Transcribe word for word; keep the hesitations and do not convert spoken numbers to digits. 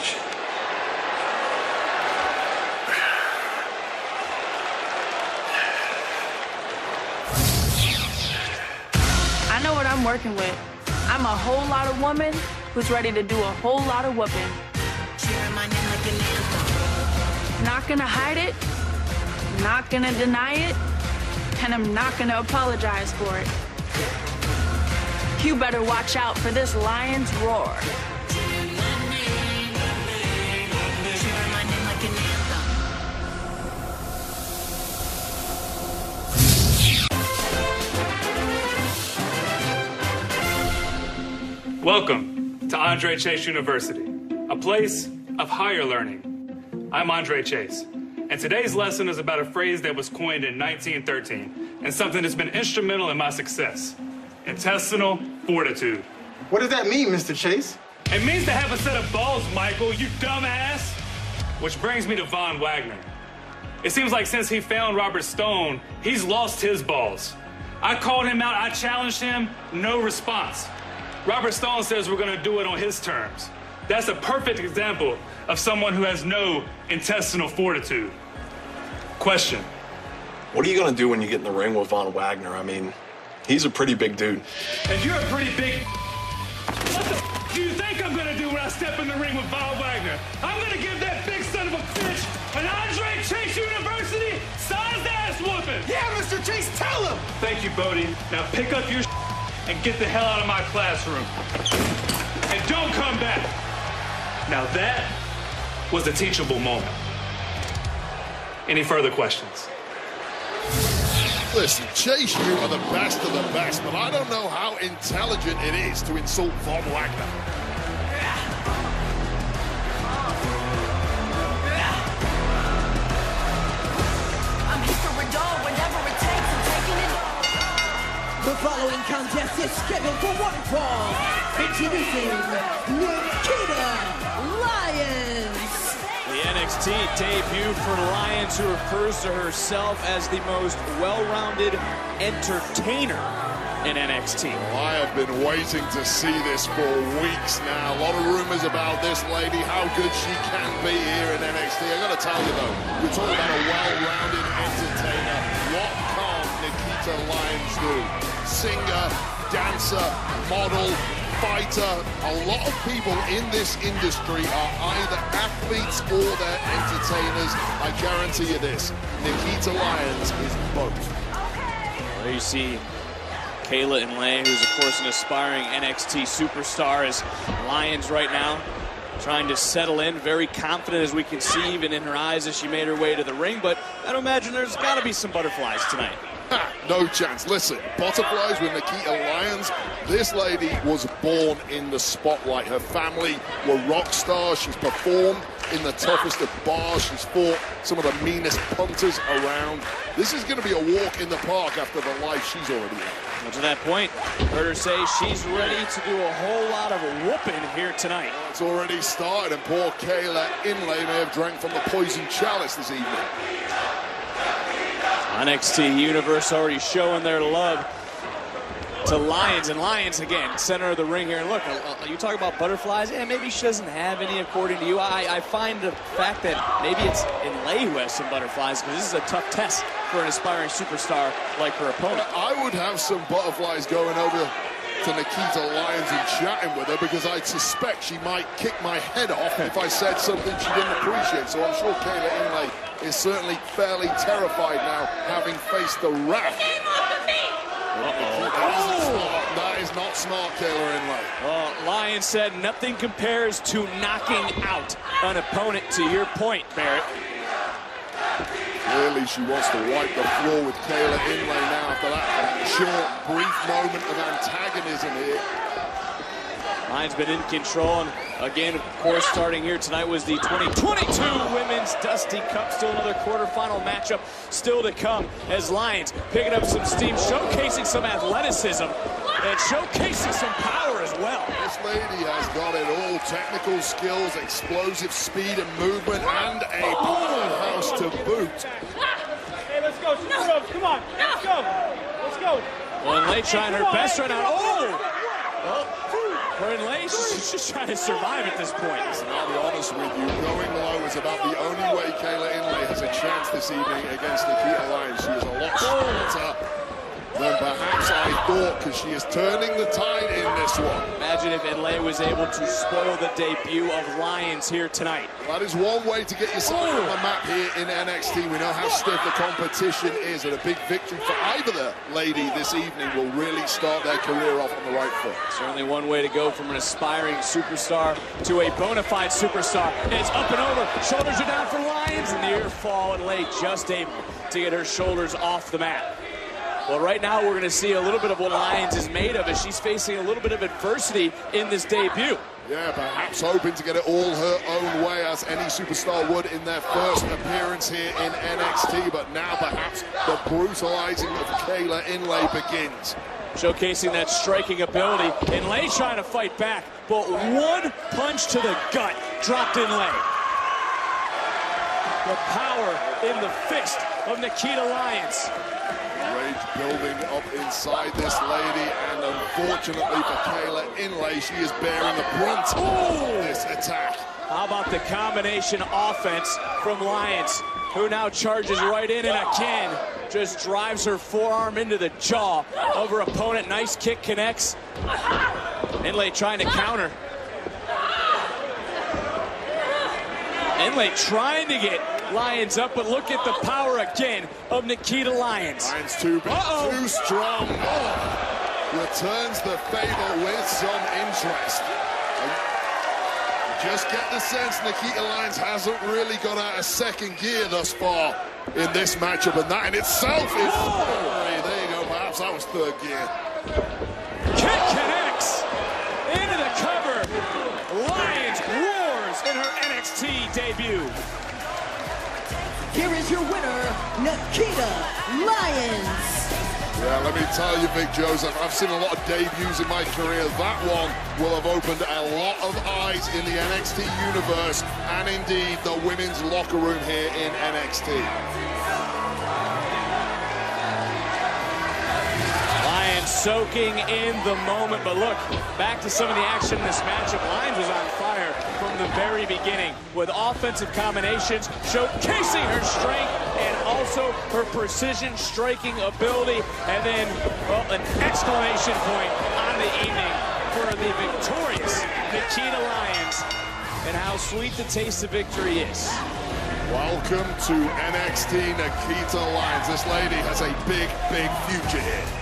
much. I know what I'm working with. I'm a whole lot of woman who's ready to do a whole lot of whooping. Not gonna hide it, not gonna deny it, and I'm not gonna apologize for it. You better watch out for this lion's roar. Welcome to Andre Chase University, a place of higher learning. I'm Andre Chase, and today's lesson is about a phrase that was coined in nineteen thirteen and something that's been instrumental in my success: intestinal fortitude. What does that mean, Mister Chase? It means to have a set of balls, Michael, you dumbass. Which brings me to Von Wagner. It seems like since he found Robert Stone, he's lost his balls. I called him out, I challenged him, no response. Robert Stone says we're gonna do it on his terms. That's a perfect example of someone who has no intestinal fortitude. Question. What are you gonna do when you get in the ring with Von Wagner? I mean, he's a pretty big dude. And you're a pretty big... What the f do you think I'm gonna do when I step in the ring with Von Wagner? I'm gonna give that big son of a bitch an Andre Chase University sized ass whooping! Yeah, Mister Chase, tell him! Thank you, Bodie. Now pick up your and get the hell out of my classroom. And don't come back. Now that was a teachable moment. Any further questions? Listen, Chase, you are the best of the best, but I don't know how intelligent it is to insult Von Wagner. I'm here for a dog whenever it takes. I'm taking it. The following contest is scheduled for one fall. Introducing Nikkita, Lyons. The N X T debut for Lyons, who refers to herself as the most well-rounded entertainer in N X T. Well, I have been waiting to see this for weeks now. A lot of rumors about this lady, how good she can be here in N X T. I gotta tell you though, we're talking about a well-rounded entertainer. What can't Nikkita Lyons do? Singer, dancer, model, fighter. A lot of people in this industry are either athletes or they're entertainers. I guarantee you this, Nikkita Lyons is both. There you see Kayla Inlay, who's of course an aspiring N X T superstar, is Lyons right now, trying to settle in, very confident as we can see even in her eyes as she made her way to the ring, but I'd imagine there's got to be some butterflies tonight. Ha, no chance. Listen, butterflies with Nikkita Lyons. This lady was born in the spotlight. Her family were rock stars. She's performed in the toughest of bars. She's fought some of the meanest punters around. This is going to be a walk in the park after the life she's already had. Well, to that point, heard her say she's ready to do a whole lot of whooping here tonight. Well, it's already started, and poor Kayla Inlay may have drank from the poison chalice this evening. N X T Universe already showing their love to Lyons, and Lyons again, center of the ring here. And look, you talk about butterflies, yeah, maybe she doesn't have any according to you. I, I find the fact that maybe it's Inlay who has some butterflies, because this is a tough test for an aspiring superstar like her opponent. I would have some butterflies going over to Nikkita Lyons and chatting with her, because I suspect she might kick my head off if I said something she didn't appreciate. So I'm sure Kayla Inlay is certainly fairly terrified now, having faced the wrath. Uh-oh. That isn't smart. That is not smart, Kayla Inlay. Well, Lyons said nothing compares to knocking out an opponent, to your point, Barrett. Clearly she wants to wipe the floor with Kayla Inlay now after that short, brief moment of antagonism here. Lyons been in control, and again, of course, starting here tonight was the twenty twenty-two Women's Dusty Cup. Still another quarterfinal matchup still to come, as Lyons picking up some steam, showcasing some athleticism and showcasing some power as well. This lady has got it all: technical skills, explosive speed and movement, and a powerhouse to boot. Hey, let's go, super ropes, come on, let's go, let's go. Well, Inlay trying her best right now. Oh! Well, for Inlay, she's just trying to survive at this point. So I'll be honest honest with you, going low is about the only way Kayla Inlay has a chance this evening against Nikkita Lyons. She is a lot shorter than perhaps I thought, because she is turning the tide in this one. Imagine if Inlay was able to spoil the debut of Lyons here tonight. That is one way to get yourself on the map here in N X T. We know how stiff the competition is, and a big victory for either the lady this evening will really start their career off on the right foot. Certainly one way to go from an aspiring superstar to a bona fide superstar. It's up and over. Shoulders are down for Lyons, and the ear fall, and Inlay just able to get her shoulders off the mat. Well, right now we're going to see a little bit of what Lyons is made of as she's facing a little bit of adversity in this debut. Yeah, perhaps hoping to get it all her own way, as any superstar would in their first appearance here in N X T. But now perhaps the brutalizing of Kayla Inlay begins. Showcasing that striking ability. Inlay trying to fight back, but one punch to the gut dropped Inlay. The power in the fist of Nikkita Lyons. Rage building up inside this lady, and unfortunately for Kayla Inlay, she is bearing the brunt of this attack. How about the combination offense from Lyons, who now charges right in and again just drives her forearm into the jaw of her opponent. Nice kick connects. Inlay trying to counter. Inlay trying to get Lyons up, but look at the power again of Nikkita Lyons. Lyons too big, uh-oh. too strong. Oh. Returns the favor with some interest. Just get the sense Nikkita Lyons hasn't really got out of second gear thus far in this matchup, and that in itself is... Oh. There you go, perhaps that was third gear. Kick connects into the cover. Lyons roars in her N X T debut. Here is your winner, Nikkita Lyons. Yeah, let me tell you, Vic Joseph, I've seen a lot of debuts in my career. That one will have opened a lot of eyes in the N X T universe, and indeed the women's locker room here in N X T. Lyons soaking in the moment, but look, back to some of the action in this matchup. Lyons was on fire from the very beginning with offensive combinations, showcasing her strength and also her precision striking ability, and then, well, an exclamation point on the evening for the victorious Nikkita Lyons, and how sweet the taste of victory is. Welcome to N X T, Nikkita Lyons. This lady has a big, big future here.